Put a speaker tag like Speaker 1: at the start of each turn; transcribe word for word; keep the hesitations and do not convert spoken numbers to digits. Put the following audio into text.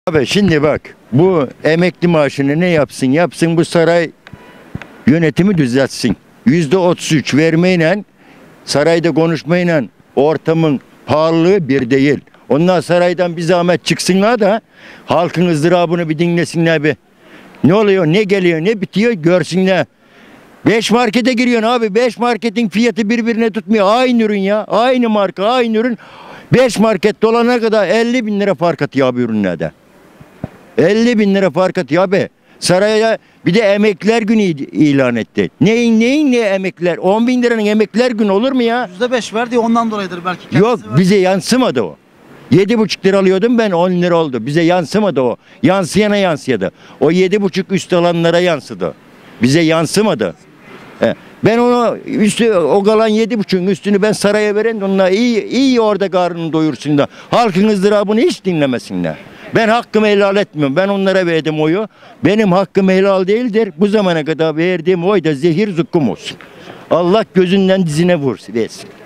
Speaker 1: Abi şimdi bak, bu emekli maaşını ne yapsın yapsın, bu saray yönetimi düzeltsin. Yüzde otuz üç vermeyle, sarayda konuşmayla ortamın pahalılığı bir değil. Onlar saraydan bir zahmet çıksınlar da halkın ızdırabını bir dinlesinler bir. Ne oluyor, ne geliyor, ne bitiyor görsünler. Beş markete giriyorsun abi. Beş marketin fiyatı birbirine tutmuyor. Aynı ürün ya. Aynı marka, aynı ürün. Beş market dolana kadar elli bin lira fark atıyor abi ürünlerde. elli bin lira fark atıyor abi. Saraya bir de emekliler günü ilan etti. Neyin neyin ne emekliler? on bin liranın emekliler günü olur mu ya?
Speaker 2: yüzde beş verdi ondan dolayıdır belki. Kendisi
Speaker 1: Yok,
Speaker 2: verdi.
Speaker 1: bize yansımadı o. Yedi buçuk lira alıyordum ben, on lira oldu. Bize yansımadı o. Yansıyana yansıyadı. O yedi buçuk üst alanlara yansıdı. Bize yansımadı. He. Ben onu üstü, o kalan yedi buçuğun üstünü ben saraya veren de onlar iyi iyi orada karnını doyursun da halkın ızdırabını hiç dinlemesinler. Ben hakkımı helal etmiyorum. Ben onlara verdim oyu. Benim hakkım helal değildir. Bu zamana kadar verdiğim oy da zehir zıkkım olsun. Allah gözünden dizine vursun, versin.